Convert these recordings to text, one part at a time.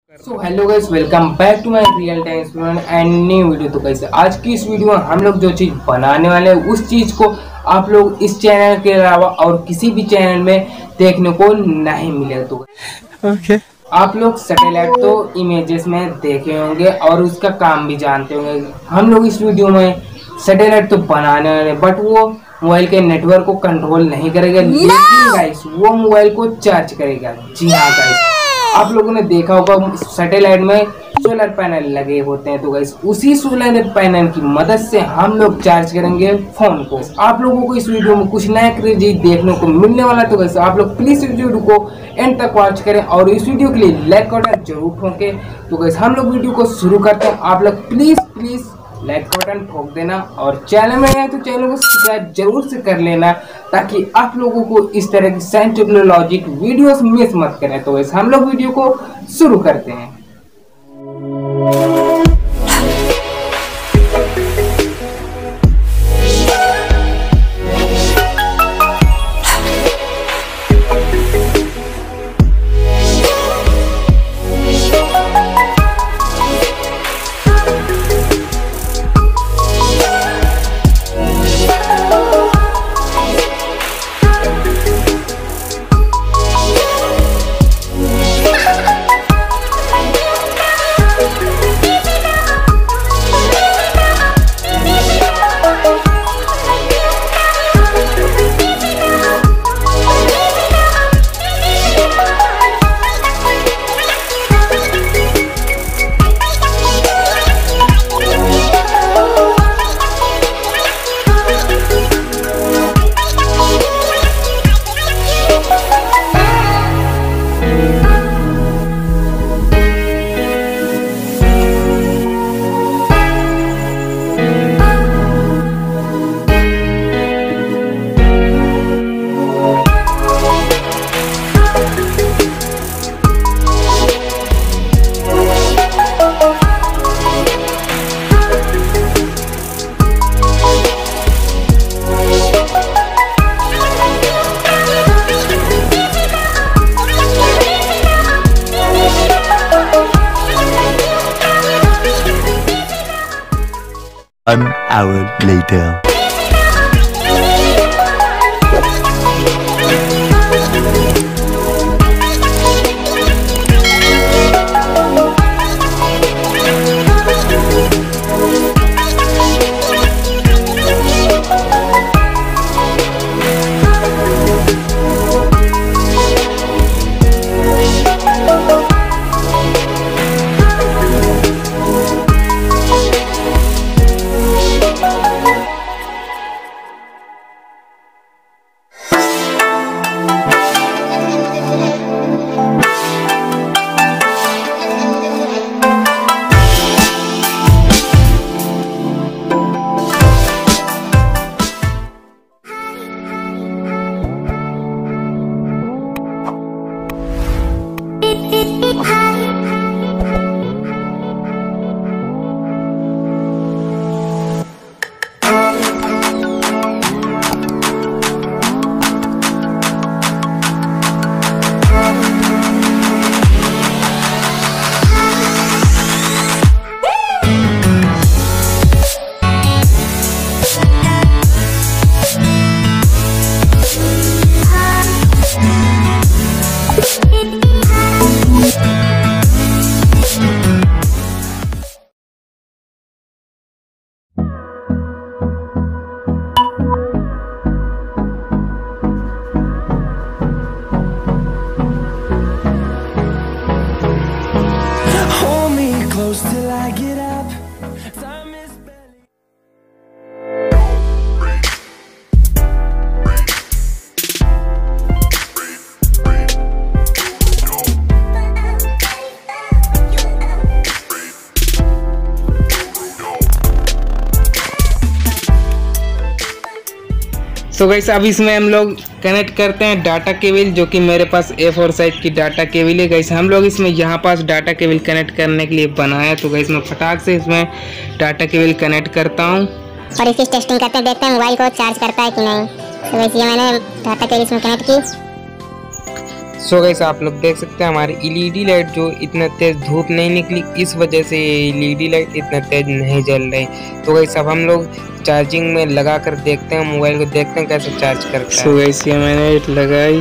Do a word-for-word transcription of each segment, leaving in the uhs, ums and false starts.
So hello guys, welcome back to my real time student and new video. तो guys आज की इस video में हम लोग जो चीज़ बनाने वाले हैं उस चीज़ को आप लोग इस चैनल के अलावा और किसी भी चैनल में देखने को नहीं मिले। तो okay. आप लोग सैटेलाइट तो इमेजेस में देखे होंगे और उसका काम भी जानते होंगे। हम लोग इस वीडियो में सैटेलाइट तो बनाने वाले, बट वो मोबाइल के नेटवर्क को कंट्रोल नहीं करेगा, लेकिन गाइस वो मोबाइल को चार्ज करेगा। जी हाँ गाइस, आप लोगों ने देखा होगा सैटेलाइट में सोलर पैनल लगे होते हैं। तो गाइस उसी सोलर पैनल की मदद से हम लोग चार्ज करेंगे फोन को। आप लोगों को इस वीडियो में कुछ नया क्रेजी देखने को मिलने वाला है। तो गाइस आप लोग प्लीज इस वीडियो को एंड तक वॉच करें और इस वीडियो के लिए लाइक बटन जरूर ठोकें। तो गाइस हम लोग वीडियो को शुरू करते हैं। आप लोग प्लीज प्लीज लाइक बटन ठोक देना और चैनल में आए तो चैनल को सब्सक्राइब जरूर से कर लेना, ताकि आप लोगों को इस तरह की साइंस टेक्नोलॉजी वीडियोस मिस मत करें। तो वैसे हम लोग वीडियो को शुरू करते हैं। One hour later. Till I get up, time is barely. So guys अब इसमें हम लोग कनेक्ट करते हैं डाटा केबल, जो कि मेरे पास ए फोर साइज की डाटा केबल है। गाइस हम लोग इसमें यहाँ पास डाटा केबल कनेक्ट करने के लिए बनाया, तो गाइस मैं फटाक से इसमें डाटा केबल कनेक्ट करता हूँ और इसकी टेस्टिंग करते हैं, देखते हैं मोबाइल को चार्ज करता है कि नहीं। तो गाइस ये मैंने डाटा केबल इसमें कनेक्ट की। सो गाइस आप लोग देख सकते हैं हमारी एलईडी लाइट जो इतना तेज धूप नहीं निकली, इस वजह से ये एलईडी लाइट इतना तेज नहीं जल रही। तो गाइस अब हम लोग चार्जिंग में लगा कर देखते हैं, मोबाइल को देखते हैं कैसे चार्ज करता है। सो गाइस ये मैंने लगाई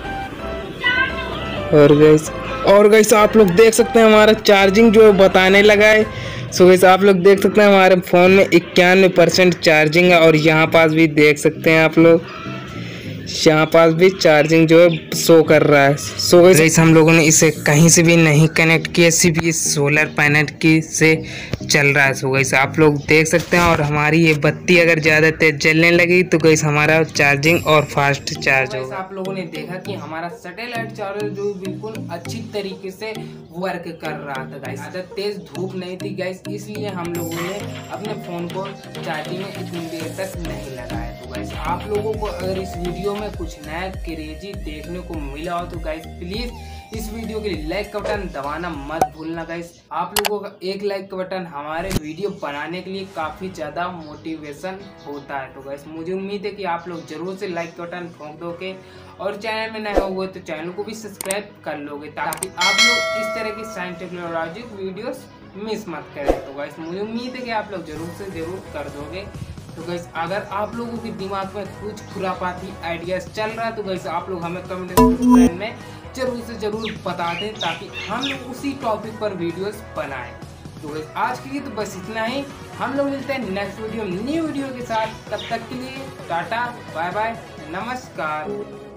और गाइस और गाइस आप लोग देख सकते हैं हमारा चार्जिंग जो है बताने लगा है। सो गाइस आप लोग देख सकते हैं हमारे फ़ोन में इक्यानवे परसेंट चार्जिंग है और यहाँ पास भी देख सकते हैं आप लोग, यहाँ पास भी चार्जिंग जो है शो कर रहा है। सो गाइस हम लोगों ने इसे कहीं से भी नहीं कनेक्ट किया, सिर्फ ये सोलर पैनल की से चल रहा है। सो गाइस आप लोग देख सकते हैं और हमारी ये बत्ती अगर ज़्यादा तेज जलने लगी तो गाइस हमारा चार्जिंग और फास्ट चार्ज होगा। आप लोगों ने देखा कि हमारा सैटेलाइट चार्जर जो बिल्कुल अच्छी तरीके से वर्क कर रहा था गाइस, ज़्यादा तेज धूप नहीं थी गाइस, इसलिए हम लोगों ने अपने फ़ोन को चार्जिंग में इतनी देर तक नहीं लगाया। तो गाइस आप लोगों को अगर इस वीडियो में कुछ नया क्रेजी देखने को मिला हो तो गाइस प्लीज इस वीडियो के लिए लाइक का बटन दबाना मत भूलना गाइस। आप लोगों का एक लाइक का बटन हमारे वीडियो बनाने के लिए काफ़ी ज़्यादा मोटिवेशन होता है। तो गाइस मुझे उम्मीद है कि आप लोग जरूर से लाइक का बटन ठोक दोगे और चैनल में नए होंगे तो चैनल को भी सब्सक्राइब कर लोगे ताकि आप लोग इस तरह की साइंस टेक्नोलॉजिक वीडियोस मिस मत करें। तो गाइस मुझे उम्मीद है कि आप लोग जरूर से जरूर कर दोगे। तो गाइस अगर आप लोगों के दिमाग में कुछ खुरापाती आइडियाज चल रहा है तो गाइस आप लोग हमें कमेंट सेक्शन में जरूर से जरूर बता दें ताकि हम लोग उसी टॉपिक पर वीडियोस बनाएं। तो गाइस आज के लिए तो बस इतना ही, हम लोग मिलते हैं नेक्स्ट वीडियो न्यू वीडियो के साथ। तब तक के लिए टाटा बाय बाय नमस्कार।